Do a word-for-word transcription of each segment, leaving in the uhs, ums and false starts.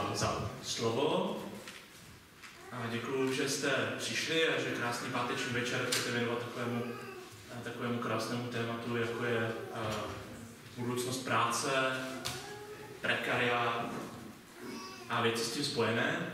za slovo a děkuji, že jste přišli a že krásný páteční večer chcete věnovat takovému, takovému krásnému tématu, jako je budoucnost práce, prekariát a věci s tím spojené.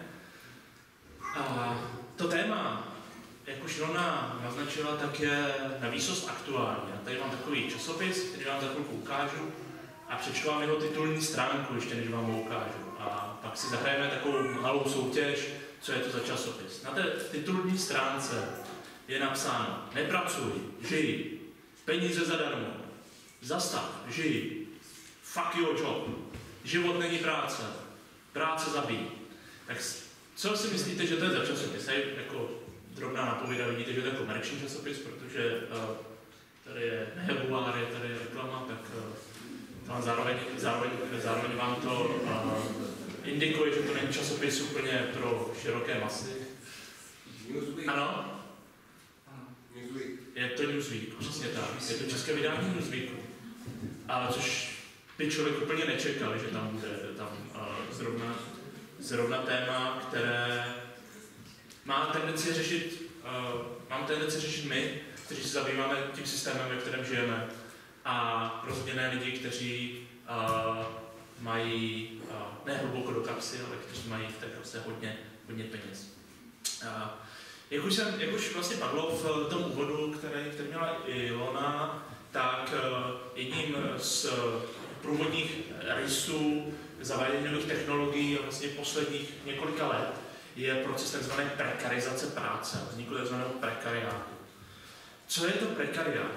A to téma, jak už Ilona naznačila, tak je na výsost aktuální. Já tady mám takový časopis, který vám za chvilku ukážu a přečtu vám jeho titulní stránku, ještě než vám ho ukážu. A pak si zahrajeme takovou malou soutěž, co je to za časopis. Na té titulní stránce je napsáno: nepracuj, žij, peníze zadarmo, zastav, žij, fuck your job, život není práce, práce zabíjí. Tak co si myslíte, že to je za časopis? Je jako drobná napověda, vidíte, že to je komerční časopis, protože uh, tady je Nebuár, je tady reklama, tak uh, zároveň, zároveň, zároveň vám to uh, indikuje, že to není časopis úplně pro široké masy. Newsweek. Ano? Newsweek. Je to Newsweek, přesně tak. Je to české vydání Newsweeku. A což by člověk úplně nečekal, že tam bude tam uh, zrovna, zrovna téma, které má tendenci řešit, uh, mám tendenci řešit my, kteří se zabýváme tím systémem, ve kterém žijeme. A rozhodně ne lidi, kteří uh, mají uh, ne hluboko do kapsy, ale kteří mají v té kapse hodně, hodně peněz. Uh, jak, už jsem, jak už vlastně padlo v tom úvodu, který, který měla Ilona, tak uh, jedním z průvodních rysů zavádění nových technologií a vlastně posledních několika let je proces tzv. Prekarizace práce, vznikl tzv. Prekariátu. Co je to prekariát?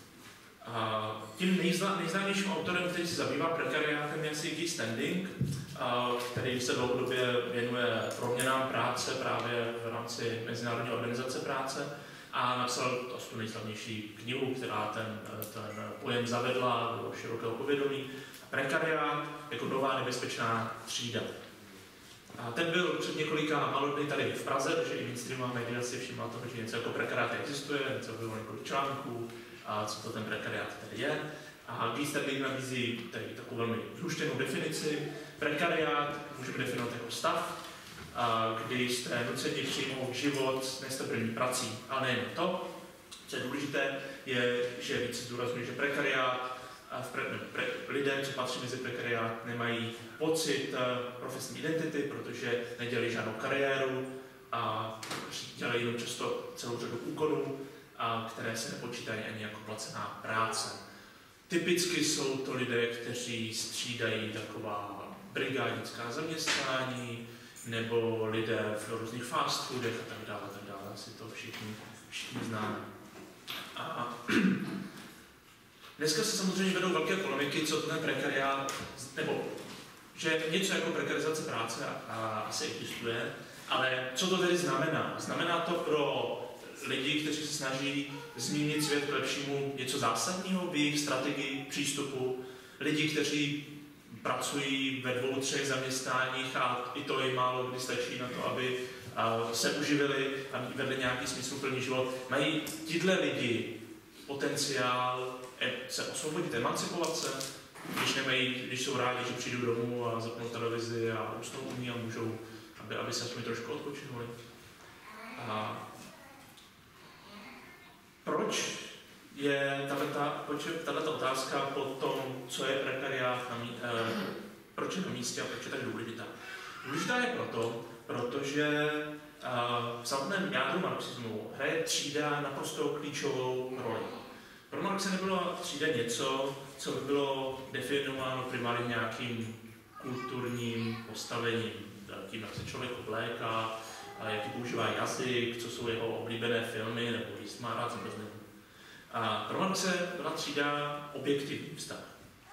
Uh, tím nejzná, nejznámějším autorem, který se zabývá prekariátem, je Ziggy Standing, uh, který se dlouhodobě věnuje proměnám práce právě v rámci Mezinárodní organizace práce a napsal to nejslavnější knihu, která ten, ten pojem zavedla do širokého povědomí. Prekariát jako nová nebezpečná třída. A ten byl před několika málo dny tady v Praze, protože i mainstreamová média si všimla toho, že něco jako prekariát existuje, něco bylo několik článků, a co to ten prekariát tady je. A Guy Standing nabízí tady takovou velmi zhuštěnou definici. Prekariát můžeme definovat jako stav, kdy jste nuceni přijmout život s nestabilní prací. Ale nejen to, co je důležité, je, že víc zdůrazňuje, že prekariát a v pre, pre, lidé, co patří mezi prekariát, nemají pocit uh, profesní identity, protože nedělají žádnou kariéru a dělají jenom často celou řadu úkonů, a které se nepočítají ani jako placená práce. Typicky jsou to lidé, kteří střídají taková brigádnická zaměstnání, nebo lidé v různých fast foodech a tak dále, a tak dále. Asi to všichni, všichni známe. A dneska se samozřejmě vedou velké polemiky, co ten prekariát, nebo že něco jako prekarizace práce a, a, asi existuje, ale co to tedy znamená? Znamená to pro lidi, kteří se snaží změnit svět k lepšímu, něco zásadního v jejich strategii, přístupu, lidi, kteří pracují ve dvou, třech zaměstnáních a i to jim málo kdy stačí na to, aby se uživili a vedli nějaký smysluplný život. Mají tyhle lidi potenciál se osvobodit, emancipovat se, když, nemají, když jsou rádi, že přijdou domů a zapnou televizi a usnou umí a můžou, aby, aby se aspoň trošku odpočinuli. A proč je tato otázka po tom, co je prekariát, na mí, eh, proč je na místě a proč je tak důležitá? Důležitá je proto, protože eh, v samotném jádru marxismu hraje třída naprosto klíčovou roli. Pro Marxe nebylo třída něco, co by bylo definováno primárně nějakým kulturním postavením, tím, jak se člověk obléká, jaký používá jazyk, co jsou jeho oblíbené filmy, nebo jestli má rád zmrzlinu. A pro Marxe byla třída objektivní vztah.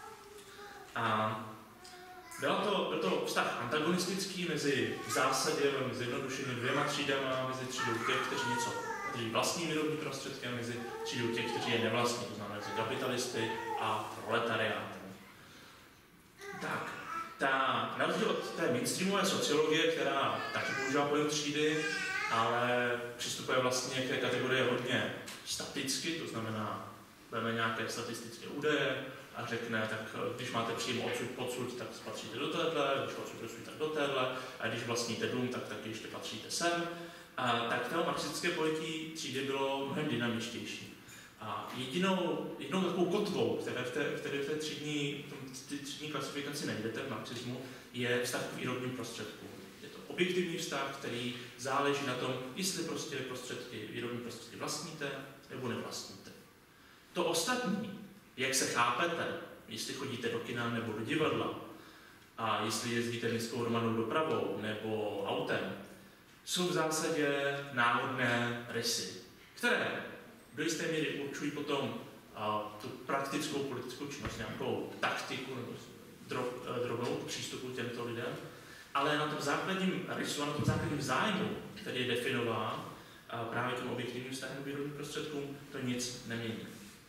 A byla to, byl to vztah antagonistický mezi v zásadě, velmi zjednodušenými dvěma třídama, mezi třídou těch, kteří něco kteří vlastní výrobní prostředky, a mezi třídou těch, kteří je nevlastní, to znamená mezi kapitalisty a proletariátem. Tak, ta, na rozdíl od té mainstreamové sociologie, která taky používá pojem třídy, ale přistupuje vlastně k té kategorii hodně staticky, to znamená, vezme nějaké statistické údaje a řekne, tak když máte příjem odsud, podsud, tak patříte do téhle, když odsud, odsud, tak do téhle, a když vlastníte dům, tak taky ještě patříte sem. A tak to marxistické pojetí třídy bylo mnohem dynamičtější. A jedinou, jedinou takovou kotvou, které v té, které v té třídní, v třídní klasifikaci najdete v marxismu, je vztah k výrobním prostředkům. Je to objektivní vztah, který záleží na tom, jestli prostě prostředky, výrobní prostředky vlastníte nebo nevlastníte. To ostatní, jak se chápete, jestli chodíte do kina nebo do divadla, a jestli jezdíte městskou hromadnou dopravou nebo autem, jsou v zásadě náhodné rysy, které do jisté míry určují potom a, tu praktickou politickou činnost, nějakou taktiku nebo drob, drobnou k přístupu k těmto lidem, ale na tom základním rysu a na tom základním zájmu, který je definován a právě tím objektivním vztahem k výrobním prostředkům, to nic nemění.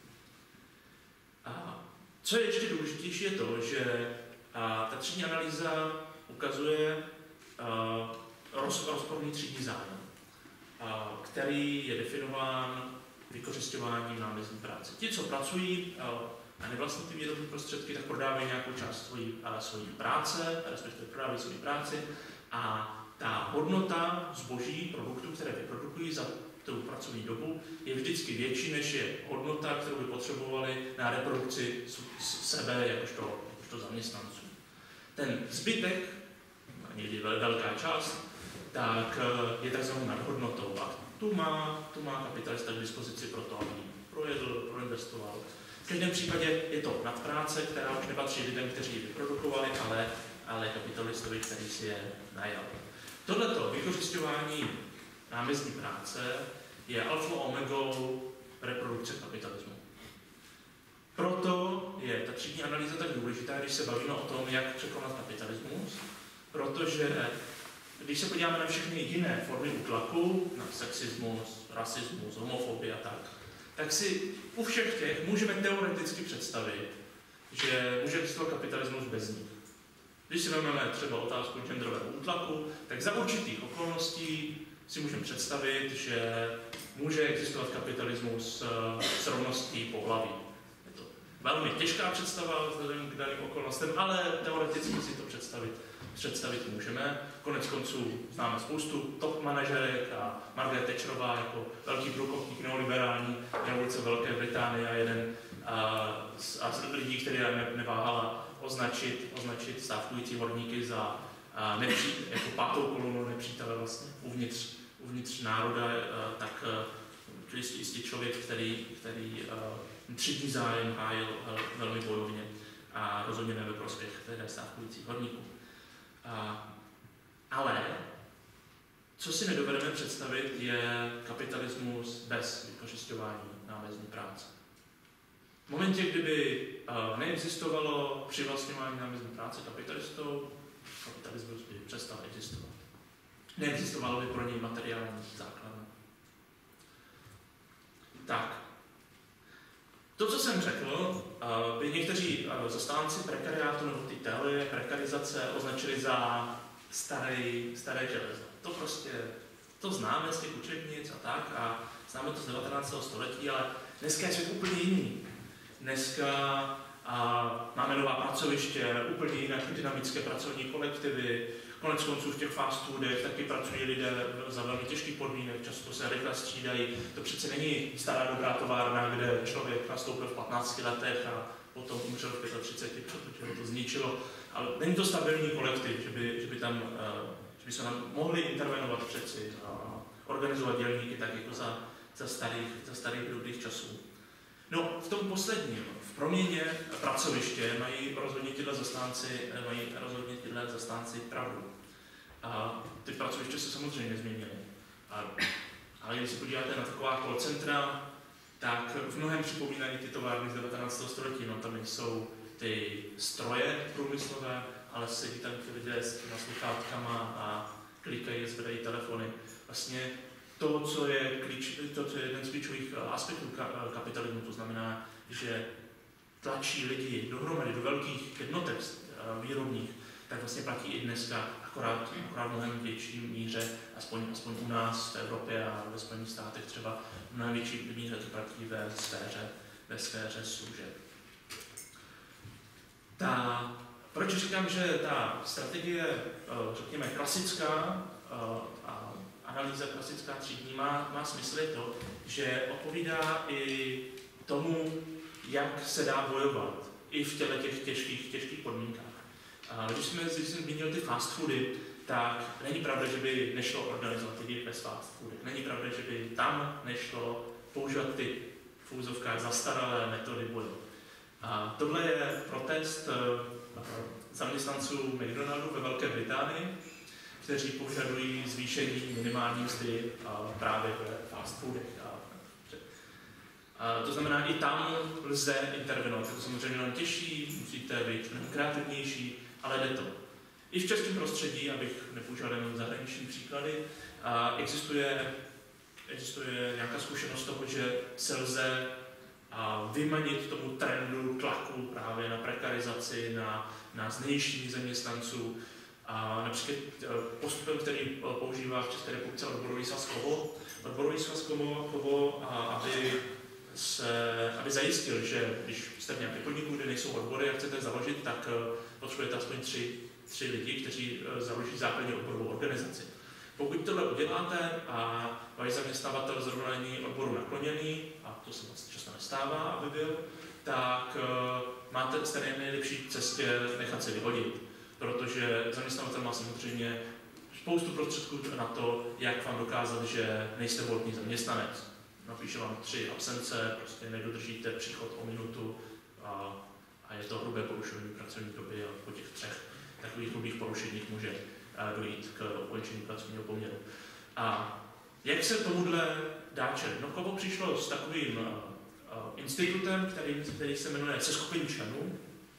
A co je ještě důležitější, je to, že a, ta třídní analýza ukazuje a, roz, rozporný třídní zájem, a, který je definován vykořisťováním námezní práce. Ti, co pracují a nevlastní ty výrobní prostředky, tak prodávají nějakou část svojí, svojí práce, respektive prodávají svoji práci a ta hodnota zboží, produktů, které vyprodukují za tu pracovní dobu, je vždycky větší, než je hodnota, kterou by potřebovali na reprodukci sebe jakožto, jakožto zaměstnanců. Ten zbytek, někdy velká část, tak je takzvanou nadhodnotou. A tu má, tu má kapitalista k dispozici pro to, aby projedl, proinvestoval. V každém případě je to nadpráce, která už nepatří lidem, kteří ji vyprodukovali, ale, ale kapitalistovi, který si je najal. Tohleto vykořisťování námezní práce je alfa omegou reprodukce kapitalismu. Proto je ta třídní analýza tak důležitá, když se bavíme o tom, jak překonat kapitalismus, protože když se podíváme na všechny jiné formy útlaku, na sexismus, rasismus, homofobii a tak, tak si u všech těch můžeme teoreticky představit, že může existovat kapitalismus bez nich. Když si vezmeme třeba otázku genderového útlaku, tak za určitých okolností si můžeme představit, že může existovat kapitalismus s rovností pohlaví. Je to velmi těžká představa vzhledem k daným okolnostem, ale teoreticky si to představit představit můžeme. Konec konců známe spoustu top manažerek a Margaret Thatcherová jako velký průkopník neoliberální revoluce Velké Británie a jeden a, a z lidí, který ne, neváhala označit, označit stávkující horníky za a, nepří, jako pátou kolonu nepřítele vlastně uvnitř, uvnitř národa, a, tak a, jistý, jistý člověk, který, který a, třídní zájem hájil a, velmi bojovně a rozhodně ne ve prospěch stávkujících horníků. A, ale co si nedovedeme představit, je kapitalismus bez vykořisťování námezní práce. V momentě, kdyby uh, neexistovalo přivlastňování námezní práce kapitalistou, kapitalismus by přestal existovat. Neexistovalo by pro něj materiální základna. Tak. To, co jsem řekl, by někteří zastánci prekariátu nebo ty teorie prekarizace označili za starý, staré železo. To prostě, to známe z těch učebnic a tak a známe to z devatenáctého století, ale dneska je svět úplně jiný. Dneska a, máme nová pracoviště, úplně jinak dynamické pracovní kolektivy. Konec konců v těch fast foodech taky pracují lidé za velmi těžkých podmínek, často se rychle střídají. To přece není stará dobrá továrna, kde člověk nastoupil v patnácti letech a potom umřel v třiceti pěti, protože ho to zničilo. Ale není to stabilní kolektiv, že by, že by, tam, že by se tam mohli intervenovat přeci a organizovat dělníky tak jako za, za, starých, za starých dobrých časů. No, v tom posledním, v proměně pracoviště mají rozhodně tyhle zastánci, mají rozhodně tyhle zastánci pravdu. A ty pracoviště se samozřejmě změnily. A, ale když se podíváte na taková call centra, tak v mnohem připomínají ty továrny z devatenáctého století. No, tam jsou ty stroje průmyslové, ale sedí tam ty lidé s těma sluchátkama a klikají, zvedají telefony. Vlastně to, co je, klíč, to, co je jeden z klíčových aspektů kapitalismu, to znamená, že tlačí lidi dohromady do velkých jednotek výrobních, tak vlastně platí i dneska, akorát, akorát v mnohem větší míře, aspoň, aspoň u nás v Evropě a ve Spojených státech třeba v mnohem větší míře to platí ve sféře, ve sféře služeb. Ta, proč říkám, že ta strategie, řekněme, klasická a analýza klasická třídní má, má smysl je to, že odpovídá i tomu, jak se dá bojovat i v těle těch těžkých, těžkých podmínkách. Když jsme, když jsem zmínil ty fast foody, tak není pravda, že by nešlo organizovat lidi bez fast foodek. Není pravda, že by tam nešlo používat ty v úzovkách zastaralé metody boje. A tohle je protest zaměstnanců McDonaldu ve Velké Británii, kteří požadují zvýšení minimální mzdy právě ve fast foodech. A to znamená, i tam lze intervenovat. Je to samozřejmě jen těžší, musíte být kreativnější, ale jde to. I v českém prostředí, abych nepoužíval jenom zahraniční příklady, existuje, existuje nějaká zkušenost toho, že se lze vymanit tomu trendu tlaku právě na prekarizaci, na, na znejštění zaměstnanců. A například postupem, který používá v České republice odborový svaz Kovo, odborový svaz Kovo, aby se, aby zajistil, že když jste v nějakém podniku, kde nejsou odbory a chcete založit, tak potřebujete aspoň tři, tři lidi, kteří založí základní odborovou organizaci. Pokud tohle uděláte a váš zaměstnavatel zrovna není odboru nakloněný, a to se vlastně často nestává, aby byl, tak máte jste na nejlepší cestě nechat se vyhodit, protože zaměstnavatel má samozřejmě spoustu prostředků na to, jak vám dokázat, že nejste vhodný zaměstnanec. Napíše vám tři absence, prostě nedodržíte příchod o minutu a, a je to hrubé porušení pracovní doby a po těch třech takových hrubých porušeních může dojít k ukončení pracovního poměru. A jak se tomuhle dá čelit? No, Kovo přišlo s takovým uh, institutem, který, který se jmenuje seskupení členů.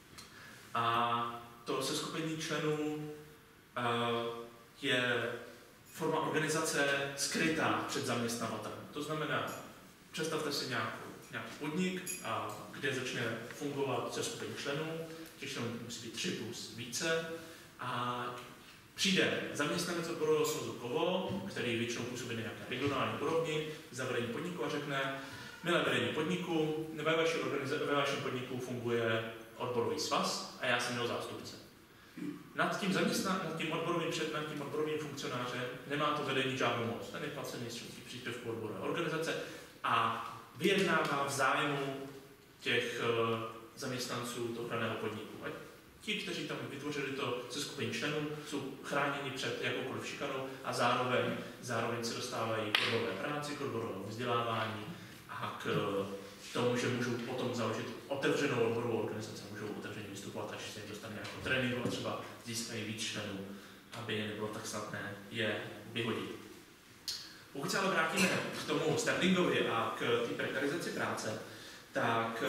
A to seskupení členů uh, je forma organizace skrytá před zaměstnavatelem. To znamená, představte si nějakou, nějaký podnik, a kde začne fungovat seskupení členů, těch členů musí být tři plus více, a přijde zaměstnanec odborového svazu Kovo, který většinou působí na nějaké regionální úrovni, za vedení podniku a řekne, milé vedení podniku, ve, vaší organiza- ve vašem podniku funguje odborový svaz a já jsem jeho zástupce. Nad tím, zaměstna- nad tím odborovým před, nad tím odborovým funkcionářem nemá to vedení žádnou moc, ten je placený z členských příspěvků odborové organizace a vyjednává v zájmu těch uh, zaměstnanců toho daného podniku. A ti, kteří tam vytvořili to seskupení členů, jsou chráněni před jakoukoliv šikanou a zároveň, zároveň se dostávají k odborové práci, k odborovému vzdělávání a k tomu, že můžou potom založit otevřenou odborovou organizaci, můžou otevřeně vystupovat, až se jim dostane nějakou tréninku a třeba získají víc členů, aby nebylo tak snadné je vyhodit. Pokud se ale vrátíme k tomu Sterlingovi a k té prekarizaci práce, tak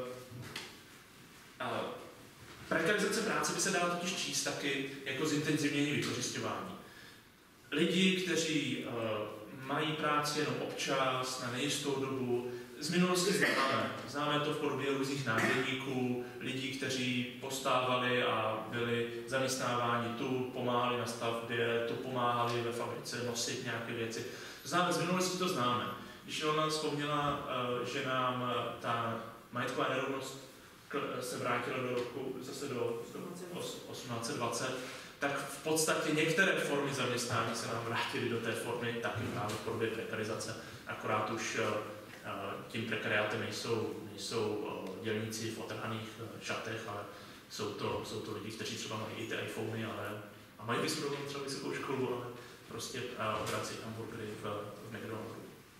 uh, prekarizace práce by se dala totiž číst taky jako zintenzivnění vykořisťování. Lidi, kteří uh, mají práci jenom občas, na nejistou dobu, z minulosti známe. Známe to v podobě různých nájemníků, lidí, kteří postávali a byli zaměstnáváni tu, pomáhali na stavbě, tu pomáhali ve fabrice nosit nějaké věci. Známe, z minulosti to známe. Když Ilona vzpomněla, uh, že nám uh, ta majetková nerovnost se vrátila do roku, zase do osmnáct set dvacet, tak v podstatě některé formy zaměstnání se nám vrátily do té formy taky právě v podobě prekarizace. Akorát už uh, tím prekariátem nejsou, nejsou dělníci v otrhaných šatech, ale jsou to, jsou to lidi, kteří třeba mají i ty iPhony, ale, a mají vystudovanou třeba vysokou školu, ale prostě obrací hamburgery v, v McDonaldu.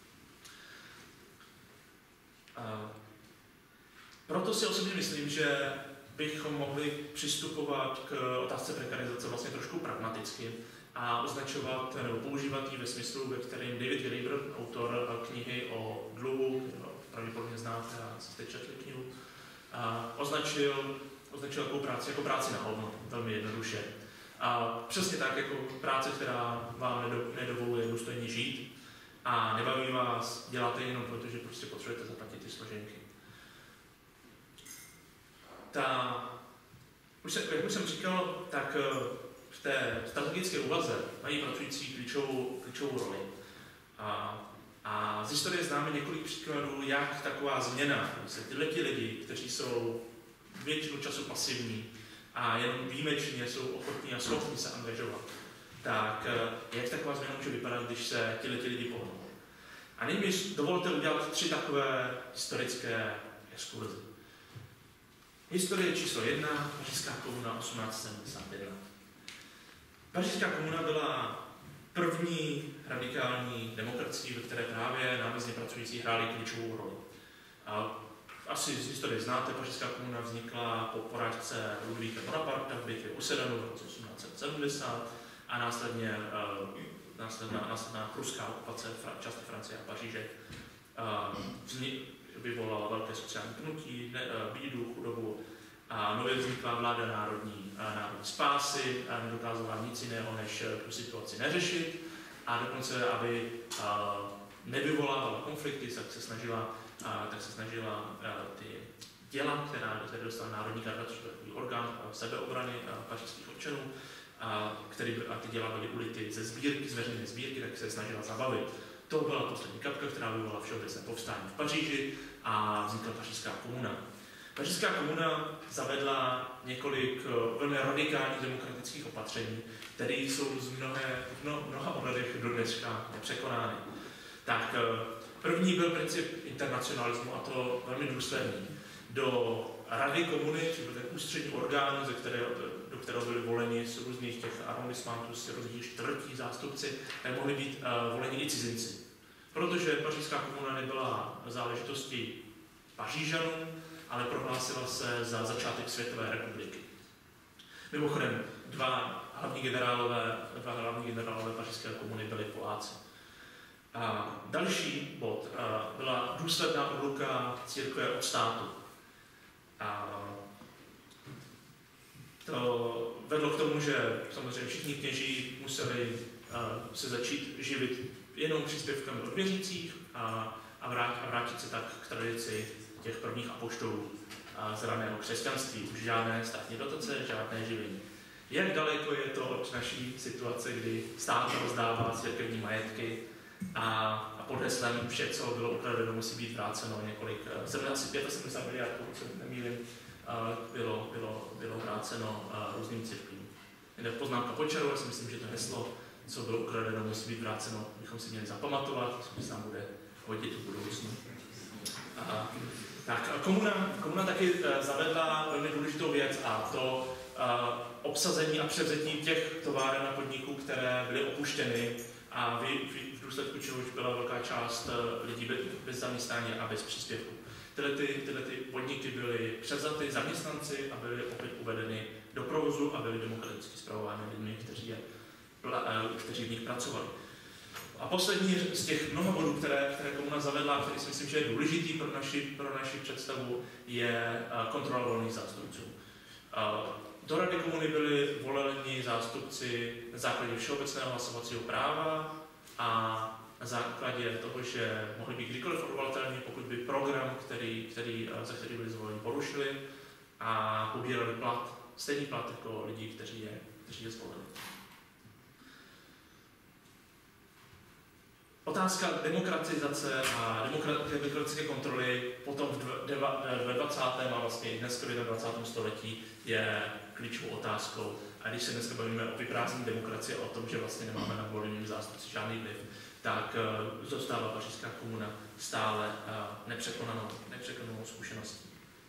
A proto si osobně myslím, že bychom mohli přistupovat k otázce prekarizace vlastně trošku pragmaticky a označovat nebo používat ji ve smyslu, ve kterém David Graeber, autor knihy o dluhu, pravděpodobně znáte a jste četli knihu, označil, označil jako práci jako práci na hovno, velmi jednoduše. A přesně tak jako práce, která vám nedovoluje důstojně žít a nebaví vás, děláte jenom proto, že prostě potřebujete zaplatit ty složenky. Ta, už se, jak už jsem říkal, tak v té strategické úvaze mají pracující klíčovou, klíčovou roli. A, a z historie známe několik příkladů, jak taková změna, se tyhle ti lidi, kteří jsou většinu času pasivní a jenom výjimečně jsou ochotní a schopní se angažovat, tak jak taková změna může vypadat, když se ti lidi pohnou. A nyní mi dovolte udělat tři takové historické exkurzy. Historie číslo jedna, Pařížská komuna osmnáct set sedmdesát jedna. Pařížská komuna byla první radikální demokracií, ve které právě námezdně pracující hráli klíčovou roli. A asi z historie znáte, Pařížská komuna vznikla po porážce Ludvíka Bonaparta v bitvě u Sedanu v roce osmnáct set sedmdesát a následně uh, následná, následná pruská okupace části Francie a Paříže uh, vyvolala velké sociální pnutí, ne, uh, bídu, chudobu a nově vzniklá vláda národní, uh, národní spásy a nedokázala nic jiného, než tu situaci neřešit a dokonce, aby uh, nevyvolávala konflikty, tak se snažila, uh, tak se snažila uh, ty děla, která, které dostala Národní garda, což byl takový orgán uh, sebeobrany uh, pařížských občanů, a, který, a ty děla byly ulity ze sbírky, z veřejné sbírky, tak se snažila zabavit. To byla poslední kapka, která vyvolala všeobecné povstání v Paříži a vznikla Pařížská komuna. Pařížská komuna zavedla několik uh, velmi radikálních demokratických opatření, které jsou z mnohé, no, mnoha ohledech do dneška nepřekonány. Tak uh, první byl princip internacionalismu a to velmi důsledný. Do Rady komuny, či byl ten ústřední orgán, ze kterého, do kterého byli voleni z různých těch arrondissementů, z různých čtvrtí zástupci, tak mohli být uh, voleni i cizinci. Protože Pařížská komuna nebyla záležitostí Pařížanů, ale prohlásila se za začátek světové republiky. Mimochodem, dva hlavní generálové, dva hlavní generálové Pařížské komuny byli Poláci. A další bod uh, byla důsledná odluka církve od státu. A to vedlo k tomu, že samozřejmě všichni kněží museli uh, se začít živit jenom příspěvkami od věřících a, a, vrát, a vrátit se tak k tradici těch prvních apoštolů uh, z raného křesťanství. Už žádné státní dotace, žádné živení. Jak daleko je to od naší situace, kdy stát rozdává církevní majetky a, a pod heslem vše, co bylo ukradeno, musí být vráceno několik, asi sedmdesát pět miliard, pokud se nemýlím, bylo, bylo, bylo vráceno různým církvím. Poznámka Počaru, já si myslím, že to heslo, co bylo ukradeno, musí být vráceno, bychom si měli zapamatovat, co se nám bude hodit v budoucnu. A, tak komuna, komuna taky zavedla velmi důležitou věc a to a, obsazení a převzetí těch továren a podniků, které byly opuštěny a v, v, v důsledku čehož byla velká část lidí bez, bez zaměstnání a bez příspěvku. Tyhle, ty, tyhle ty podniky byly převzaty zaměstnanci a byly opět uvedeny do provozu a byly demokraticky spravovány lidmi, kteří, je, kteří v nich pracovali. A poslední z těch mnoha bodů, které, které komuna zavedla, který si myslím, že je důležitý pro naši, pro naši představu, je kontrola volných zástupců. Do Rady komuny byli voleni zástupci na základě všeobecného hlasovacího práva a na základě toho, že mohli být kdykoliv odvolatelní, pokud by program, který, který, za který byli zvoleni, porušili a pobírali plat, stejný plat jako lidi, kteří je, kteří je zvolili. Otázka demokratizace a demokratické kontroly potom ve dvacátém a vlastně i dnes v dvacátém století je klíčovou otázkou. A když se dneska bavíme o vyprázdnění demokracie, o tom, že vlastně nemáme na voleným zástupci žádný vliv, tak uh, zůstává Pařížská komuna stále uh, nepřekonanou, nepřekonanou zkušeností.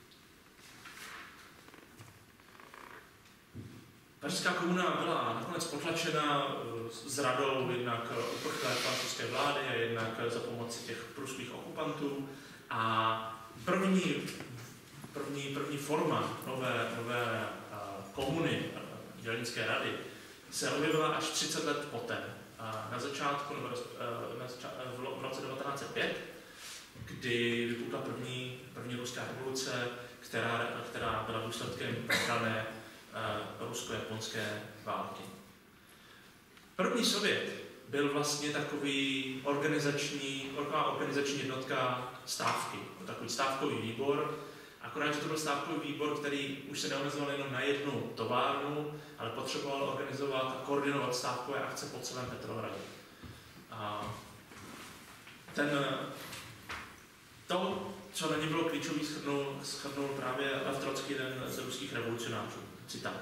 Pařížská komuna byla nakonec potlačena uh, s radou jednak uprchlé francouzské vlády a jednak za pomoci těch pruských okupantů. A první, první, první forma nové, nové uh, komuny, uh, dělnické rady, se objevila až třicet let poté. Na začátku, nebo na začát, v roce devatenáct set pět, kdy vypukla první, první ruská revoluce, která, která byla důsledkem dané uh, rusko-japonské války. První sovět byl vlastně takový organizační, organizační jednotka stávky, takový stávkový výbor, akorát, že to byl stávkový výbor, který už se neorganizoval jenom na jednu továrnu, ale potřeboval organizovat a koordinovat stávkové akce po celém Petrohradě. A ten, to, co na ně bylo klíčový, shrnul, shrnul právě Lev Trocký, jeden z ruských revolucionářů. Citát.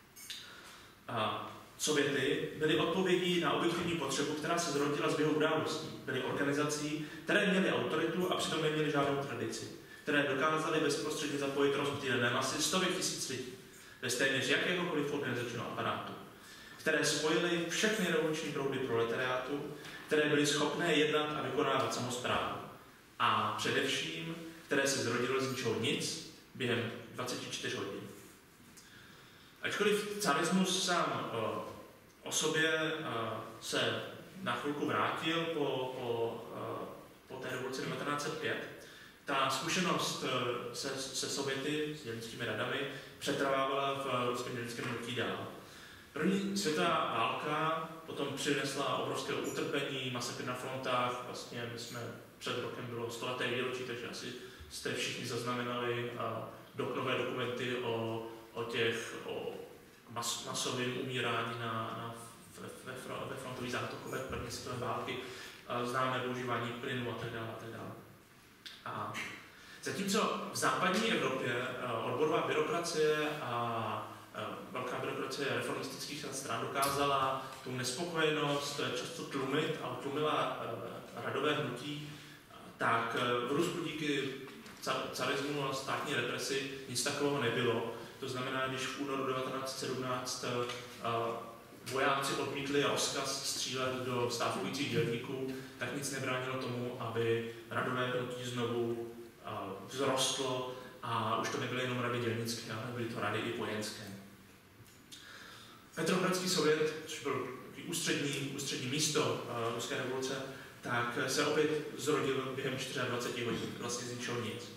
A Sověty byly odpovědí na objektivní potřebu, která se zrodila z běhu událostí. Byly organizací, které měly autoritu a přitom neměly žádnou tradici, které dokázaly bezprostředně zapojit rozptýlené masy stovek tisíc lidí bez téměř jakéhokoliv organizačního aparátu, které spojily všechny revoluční proudy proletariátu, které byly schopné jednat a vykonávat samosprávu. A především, které se zrodilo z ničeho nic během dvaceti čtyř hodin. Ačkoliv carismus sám o, o sobě o, se na chvilku vrátil po, po, o, po té revoluci devatenáct set pět, ta zkušenost se, se Sověty, s dělnickými radami, přetrvávala v ruském dělnickém hnutí dál. První světová válka potom přinesla obrovské utrpení, masakry na frontách. Vlastně my jsme před rokem bylo stoleté výročí, takže asi jste všichni zaznamenali do, nové dokumenty o, o těch o mas, masovém umírání na, na, ve, ve frontových zátokové první světové války. Známe využívání plynu a tak dále. A tak dále. A zatímco v západní Evropě odborová byrokracie a velká byrokracie reformistických stran dokázala tu nespokojenost často tlumit a utlumila radové hnutí, tak v Rusku díky carismu a státní represi nic takového nebylo. To znamená, když v únoru devatenáct set sedmnáct vojáci odmítli rozkaz střílet do stávkujících dělníků, tak nic nebránilo tomu, aby radové hnutí znovu vzrostlo a už to nebyly jenom rady dělnické, ale byly to rady i vojenské. Petrohradský sovět, což byl ústřední, ústřední místo uh, ruské revoluce, tak se opět zrodil během dvaceti čtyř hodin, vlastně z ničeho nic.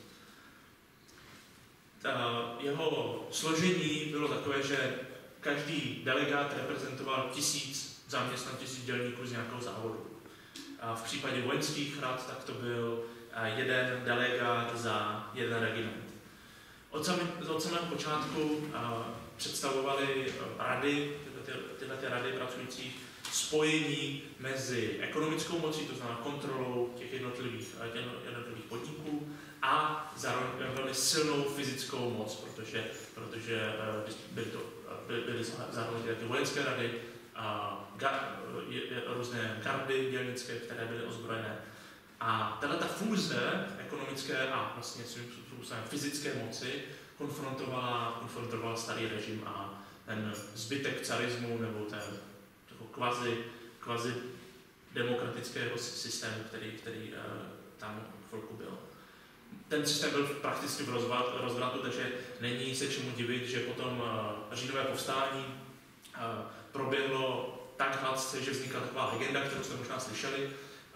Uh, jeho složení bylo takové, že každý delegát reprezentoval tisíc zaměstnanců, tisíc dělníků z nějakého závodu. Uh, v případě vojenských rad tak to byl uh, jeden delegát za jeden regiment. Od, sami, od samého počátku uh, představovaly rady, tyhle, tyhle ty rady pracujících, spojení mezi ekonomickou mocí, to znamená kontrolou těch jednotlivých, jednotlivých podniků, a zároveň velmi silnou fyzickou moc, protože, protože byly, to, byly, byly zároveň ty vojenské rady, a gar, různé gardy dělnické, které byly ozbrojené. A tato fúze ekonomické a vlastně svým způsobem fyzické moci konfrontovala, konfrontovala starý režim a ten zbytek carismu nebo ten kvazi, kvazi demokratického systému, který, který uh, tam chvilku byl. Ten systém byl prakticky v rozvratu, takže není se čemu divit, že potom uh, říjnové povstání uh, proběhlo tak hladce, že vznikla taková legenda, kterou jste možná slyšeli.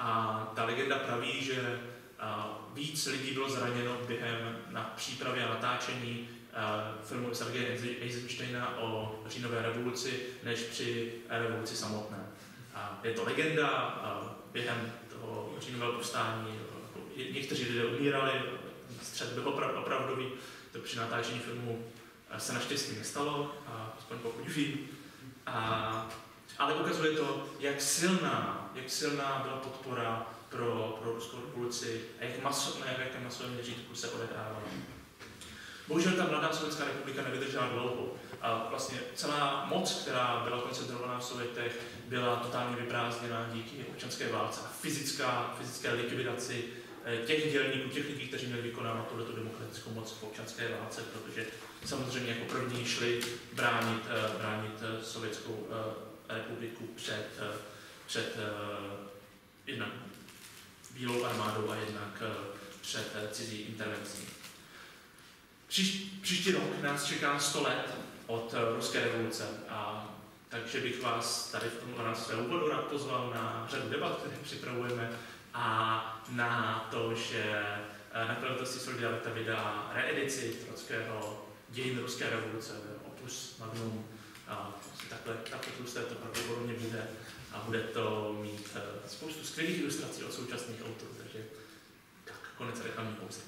A ta legenda praví, že uh, víc lidí bylo zraněno během na přípravě a natáčení uh, filmu Sergeje Eisensteina o říjnové revoluci, než při revoluci samotné. Uh, je to legenda, uh, během toho říjnového povstání uh, někteří lidé umírali, střet byl oprav, opravdový, to při natáčení filmu uh, se naštěstí nestalo, uh, aspoň pokud vím. Uh, Ale ukazuje to, jak silná, jak silná byla podpora pro, pro ruskou revoluci a jak maso, na jakém masovém měřítku se odehrávala. Bohužel ta mladá Sovětská republika nevydržela dlouho. A vlastně celá moc, která byla koncentrovaná v Sovětech, byla totálně vyprázdněna díky občanské válce a fyzická, fyzické likvidaci těch dělníků, těch lidí, kteří měli vykonávat tuto demokratickou moc v občanské válce, protože samozřejmě jako první šli bránit, bránit sovětskou republiku před, před jednak bílou armádou a jednak před cizí intervencí. Příš, příští rok nás čeká sto let od ruské revoluce, a takže bych vás tady v tomhle svého úvodu rád pozval na řadu debat, které připravujeme, a na to, že nakladatelství Solidarita vydá reedici Trockého Dějin ruské revoluce, opus magnum. A takhle, takhle tlusté to pravděpodobně bude a bude to mít uh, spoustu skvělých ilustrací od současných autorů, takže tak, konec reklamní pouze.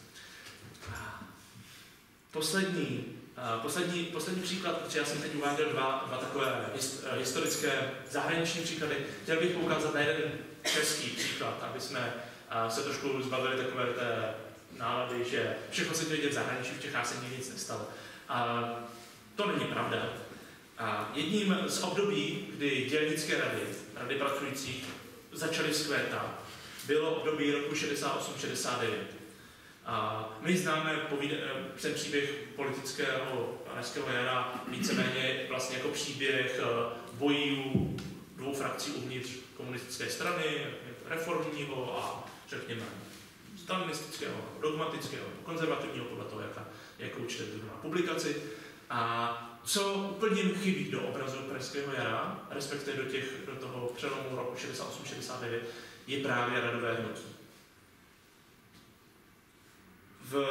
Poslední, uh, poslední, poslední příklad, protože já jsem teď uváděl dva, dva takové hist, uh, historické zahraniční příklady, chtěl bych poukázat na jeden český příklad, aby jsme uh, se trošku zbavili takové té nálady, že všechno se děje v zahraničí, v Čechách se nikdy nic nestalo. A to není pravda. A jedním z období, kdy dělnické rady, rady pracujících, začaly vzkvétat, bylo období roku šedesát osm šedesát devět. A my známe povíde, ten příběh politického pražského jara víceméně vlastně jako příběh bojů dvou frakcí uvnitř komunistické strany, reformního a řekněme stalinistického, dogmatického, konzervativního, podle toho, jaká, jakou čtete na publikaci. A co úplně chybí do obrazu pražského jara, respektive do, těch, do toho přelomu roku šedesát osm šedesát devět, je právě radové hnutí. V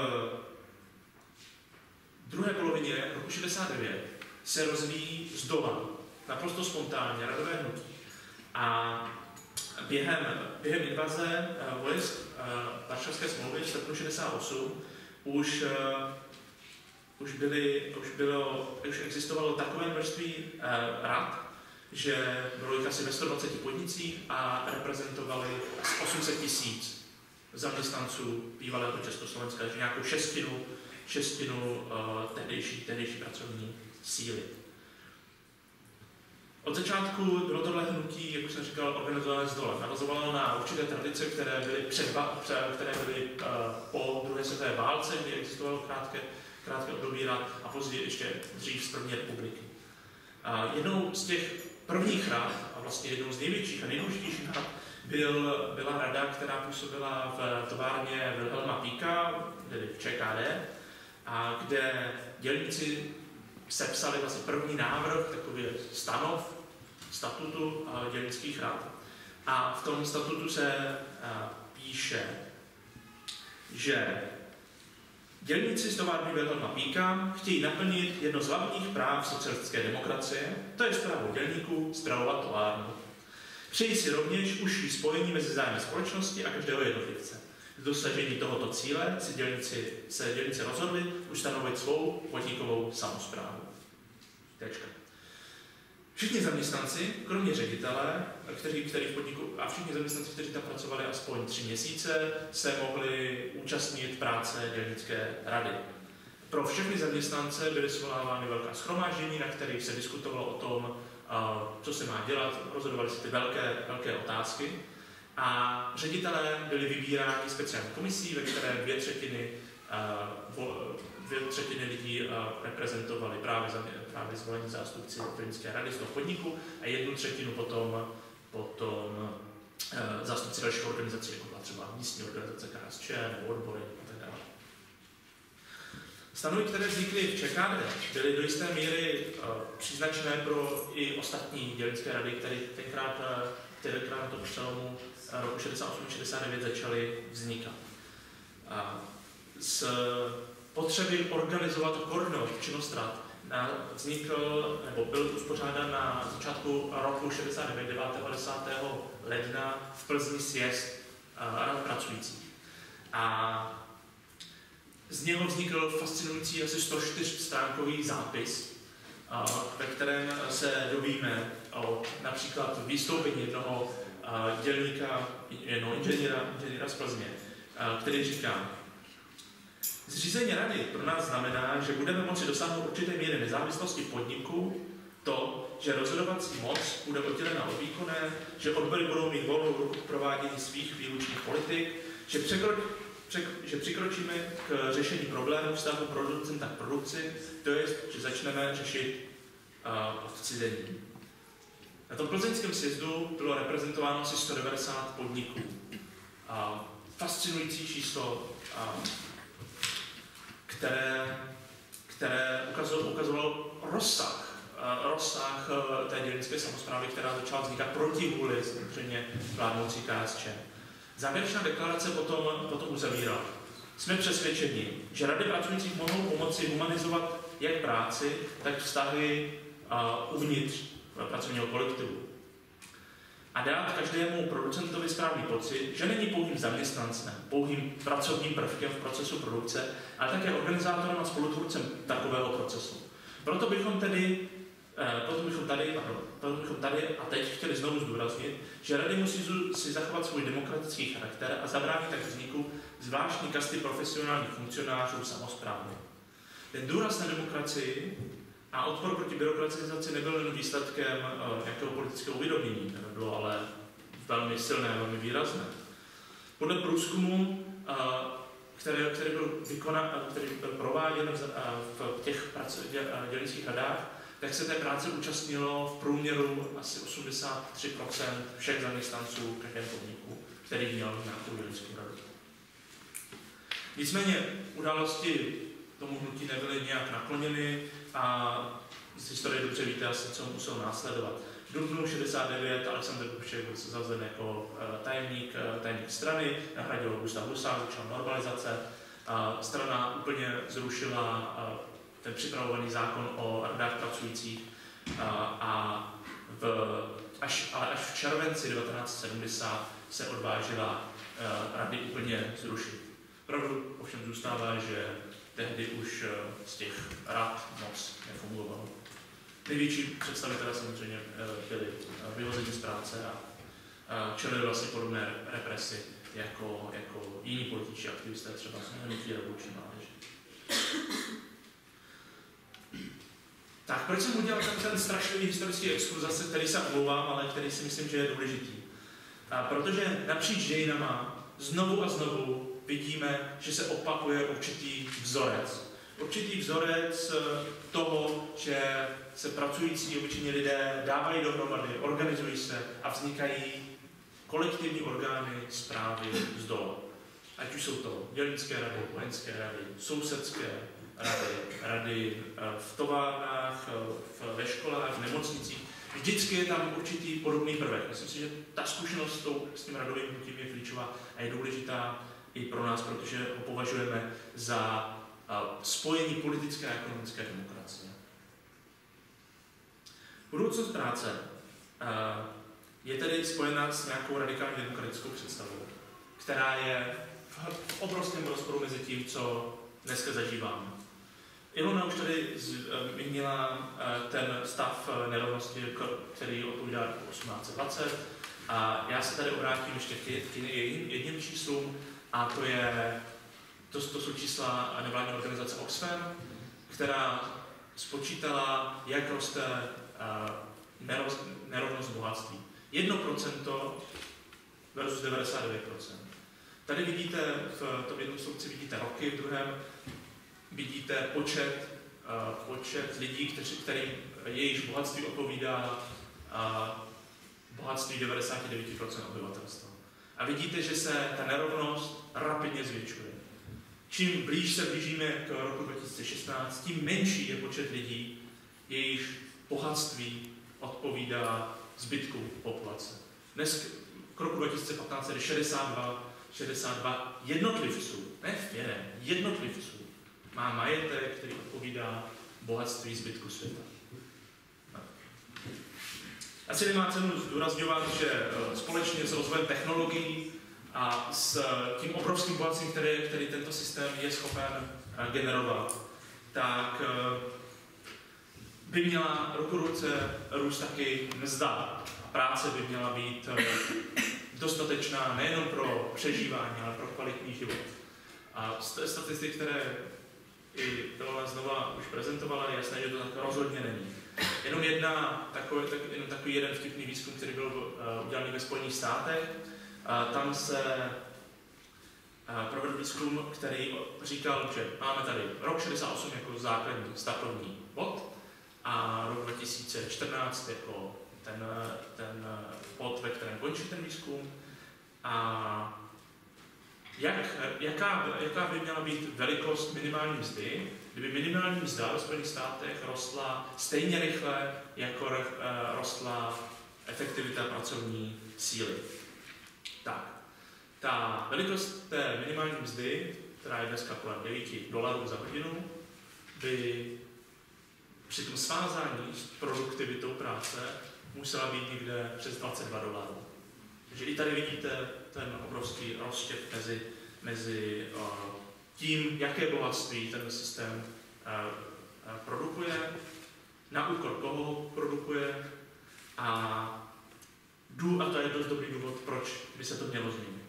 druhé polovině roku šedesát devět se rozvíjí z dola, naprosto spontánně, radové hnutí. A během, během invaze uh, vojsk uh, Varšavské smlouvy v srpnu šedesát osm už, uh, už, byly, už, bylo, už existovalo takové množství uh, rad, že bylo jich asi ve sto dvaceti podnicích a reprezentovali osm set tisíc zaměstnanců bývalého Československa, takže nějakou šestinu, šestinu uh, tehdejší, tehdejší pracovní síly. Od začátku bylo tohle hnutí, jak už jsem říkal, organizované z dola. Navazovalo na určité tradice, které byly, předba, které byly uh, po druhé světové válce, kdy existovalo krátké, krátké období rad a později ještě dřív z první republiky. Uh, jednou z těch prvních rad, a vlastně jednou z největších a nejdůležitějších rad, byl, byla rada, která působila v továrně Wilhelma Piecha, tedy v Č K D, a kde dělníci sepsali vlastně první návrh, takový stanov, statutu dělnických rad. A v tom statutu se píše, že dělníci z továrny Wilhelma Piecha chtějí naplnit jedno z hlavních práv socialistické demokracie, to je právo dělníků spravovat továrnu. Přejí si rovněž užší spojení mezi zájmy společnosti a každého jednotlivce. Z dosažení tohoto cíle si dělníci, se dělníci rozhodli ustanovit svou podnikovou samosprávu. Tečka. Všichni zaměstnanci, kromě ředitele, kteří, kteří v podniku, a všichni zaměstnanci, kteří tam pracovali aspoň tři měsíce, se mohli účastnit práce dělnické rady. Pro všechny zaměstnance byly svolávány velká shromáždění, na kterých se diskutovalo o tom, co se má dělat, rozhodovaly se ty velké, velké otázky. A ředitelé byli vybíráni speciální komisí, ve které dvě třetiny, dvě třetiny lidí reprezentovali právě, právě zvolení zástupci dělnické rady z toho podniku a jednu třetinu potom, potom zástupci dalších organizací, jako byla třeba místní organizace K S Č nebo odbory a tak dále. Stanovy, které vznikly v Č K D, byly do jisté míry příznačné pro i ostatní dělnické rady, které tenkrát, tenkrát na tom přelomu roku šedesát osm šedesát devět začaly vznikat. Z potřeby organizovat a koordinovat činnost rad vznikl, nebo byl uspořádán na začátku roku šedesát devět, devátého desátého ledna v Plzni sjezd rad pracujících. A z něho vznikl fascinující asi sto čtyřstránkový zápis, ve kterém se dovíme o například vystoupení jednoho dělníka, jednoho inženýra, inženýra z Plzně, který říká: zřízení rady pro nás znamená, že budeme moci dosáhnout určité míry nezávislosti podniku, to, že rozhodovací moc bude oddělena od výkonné, že odbory budou mít volnou ruku k provádění svých výlučných politik, že, překro, přek, že přikročíme k řešení problémů vztahu producenta k produkci, to je, že začneme řešit uh, odcizení. Na tom plzeňském sjezdu bylo reprezentováno asi sto devadesát podniků. Uh, fascinující číslo, uh, které, které ukazovalo, ukazovalo rozsah, uh, rozsah uh, té dělnické samosprávy, která začala vznikat proti vůli samozřejmě vládnoucí K S Č. Závěrečná deklarace potom, potom uzavírala. Jsme přesvědčeni, že rady pracujících mohou pomoci humanizovat jak práci, tak vztahy uh, uvnitř pracovního kolektivu. A dát každému producentovi správný pocit, že není pouhým zaměstnancem, pouhým pracovním prvkem v procesu produkce, ale také organizátorem a spolutvůrcem takového procesu. Proto bychom tedy Potom bychom tady, pardon, potom bychom tady a teď chtěli znovu zdůraznit, že rady musí si zachovat svůj demokratický charakter a zabránit tak vzniku zvláštní kasty profesionálních funkcionářů samosprávy. Ten důraz na demokracii a odpor proti byrokratizaci nebyl jen výsledkem uh, nějakého politického uvědomění, to nebylo ale velmi silné, velmi výrazné. Podle průzkumu, uh, který, který, byl vykonan, který byl prováděn v, uh, v těch dělnických radách, tak se té práce účastnilo v průměru asi osmdesát tři procent všech zaměstnanců v každém podniku, který měl nějakou dělnickou radu. Nicméně události tomu hnutí nebyly nějak nakloněny a z historie dobře víte asi, co muselo následovat. V dubnu šedesát devět Alexander Dubček byl sezazen jako tajemník, tajemník strany, nahradil Gustav Husák, začala normalizace. Strana úplně zrušila ten připravovaný zákon o radách pracujících a v, až, ale až v červenci devatenáct set sedmdesát se odvážila rady úplně zrušit. Pravdu ovšem zůstává, že tehdy už z těch rad moc nefungovalo. Největší představitelé samozřejmě byli vyhozeni z práce a čelili vlastně podobné represi jako, jako jiní političtí aktivisté, třeba z hnutí revoluční mládeže. Tak proč jsem udělal ten, ten strašlivý historický exkurs, zase, který se omlouvám, ale který si myslím, že je důležitý. A protože napříč dějinama znovu a znovu vidíme, že se opakuje určitý vzorec. Určitý vzorec toho, že se pracující obyčejní lidé dávají dohromady, organizují se a vznikají kolektivní orgány správy z dola. Ať už jsou to dělnické rady, vojenské rady, sousedské rady, rady v továrnách, ve školách, v nemocnicích. Vždycky je tam určitý podobný prvek. Myslím si, že ta zkušenost s tím radovým hnutím je klíčová a je důležitá i pro nás, protože ho považujeme za spojení politické a ekonomické demokracie. Budoucnost práce je tedy spojena s nějakou radikální demokratickou představou, která je v obrovském rozporu mezi tím, co dneska zažíváme. Ilona už tady zmínila ten stav nerovnosti, který odpovídá roku osmnáct dvacet. A já se tady obrátím ještě k jedním číslům, a to, je, to, to jsou čísla nevládní organizace Oxfam, která spočítala, jak roste nerovnost bohatství. jedno procento versus devadesát devět procent. Tady vidíte, v tom jednom sloupci vidíte roky, v druhém vidíte počet, uh, počet lidí, kteří, kterým jejichž bohatství odpovídá uh, bohatství devadesát devět procent obyvatelstva. A vidíte, že se ta nerovnost rapidně zvětšuje. Čím blíž se blížíme k roku dva tisíce šestnáct, tím menší je počet lidí, jejichž bohatství odpovídá zbytku populace. Dnes k roku dva tisíce patnáct je šedesát dva jednotlivců, ne firem, jednotlivců, má majetek, který odpovídá bohatství zbytku světa. Asi nemá cenu zdůrazňovat, že společně s rozvojem technologií a s tím obrovským bohatstvím, který, který tento systém je schopen generovat, tak by měla ruku ruce růst taky mzda. A práce by měla být dostatečná nejenom pro přežívání, ale pro kvalitní život. A z statistik, které i Ilona znova už prezentovala, je jasné, že to tak rozhodně není. Jenom, jedna, takový, tak, jenom takový jeden vtipný výzkum, který byl uh, udělaný ve Spojených státech. Uh, tam se uh, provedl výzkum, který říkal, že máme tady rok šedesát osm jako základní startovní bod a rok dva tisíce čtrnáct jako ten, ten bod, ve kterém končí ten výzkum. A jak, jaká, jaká by měla být velikost minimální mzdy, kdyby minimální mzda ve Spojených státech rostla stejně rychle, jako rostla efektivita pracovní síly. Tak, ta velikost té minimální mzdy, která je dneska kolem devět dolarů za hodinu, by při tom svázání s produktivitou práce musela být někde přes dvacet dva dolarů. Takže i tady vidíte ten obrovský rozštěp mezi, mezi uh, tím, jaké bohatství ten systém uh, uh, produkuje na úkor koho ho produkuje a jdu, a to je dost dobrý důvod, proč by se to mělo změnit.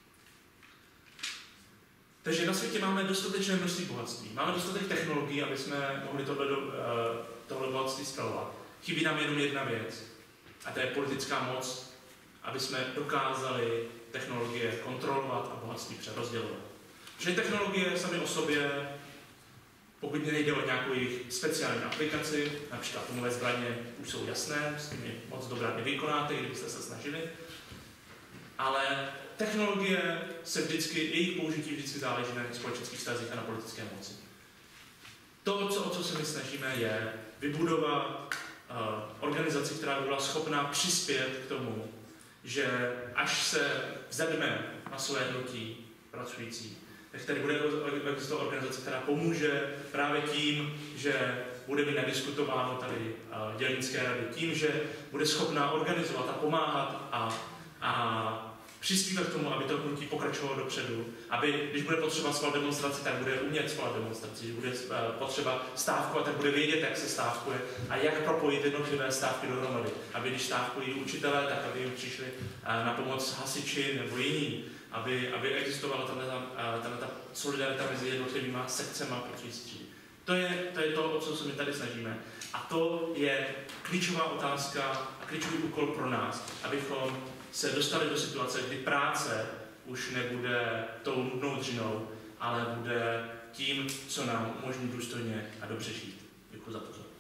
Takže na světě máme dostatečné množství bohatství. Máme dostatek technologií, aby jsme mohli tohle, do, tohle bohatství spravovat. Chybí nám jenom jedna věc, a to je politická moc, aby jsme dokázali technologie kontrolovat a bohatství přerozdělovat. Protože technologie samy o sobě, pokud nejde o nějakou jejich speciální aplikaci, například atomové zbraně už jsou jasné, s tím je moc dobrá nevykonáte, kdybyste se snažili, ale technologie se vždycky, jejich použití vždycky záleží na společenských vztazích a na politické moci. To, co, o co se my snažíme, je vybudovat uh, organizaci, která by byla schopná přispět k tomu, že až se vzedme na své hnutí pracující, tak tady bude existovat organizace, která pomůže právě tím, že bude mít nadiskutováno tady uh, dělnické rady, tím, že bude schopná organizovat a pomáhat a, a přispívat k tomu, aby to hnutí pokračovalo dopředu, aby, když bude potřeba svolat demonstraci, tak bude umět svolat demonstraci, když bude potřeba stávkovat, tak bude vědět, jak se stávkuje a jak propojit jednotlivé stávky dohromady. Aby když stávkují učitelé, tak aby jim přišli na pomoc hasiči nebo jiní, aby, aby existovala ta solidarita mezi jednotlivými sekcemi pracující třídy. To je, to je to, o co se my tady snažíme. A to je klíčová otázka a klíčový úkol pro nás, abychom se dostali do situace, kdy práce už nebude tou nudnou dřinou, ale bude tím, co nám umožní důstojně a dobře žít. Děkuji za pozornost.